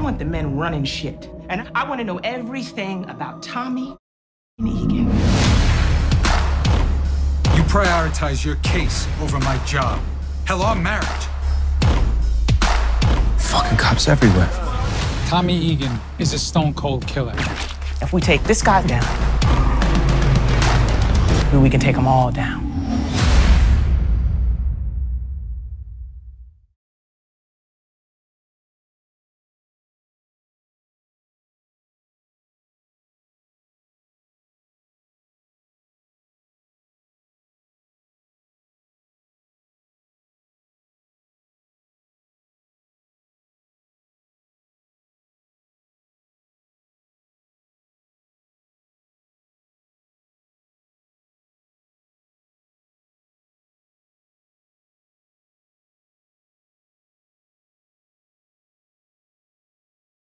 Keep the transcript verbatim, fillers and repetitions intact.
want the men running shit. And I want to know everything about Tommy and Egan. You prioritize your case over my job. Hell, our marriage. Fucking cops everywhere. Tommy Egan is a stone-cold killer. If we take this guy down, then we can take them all down.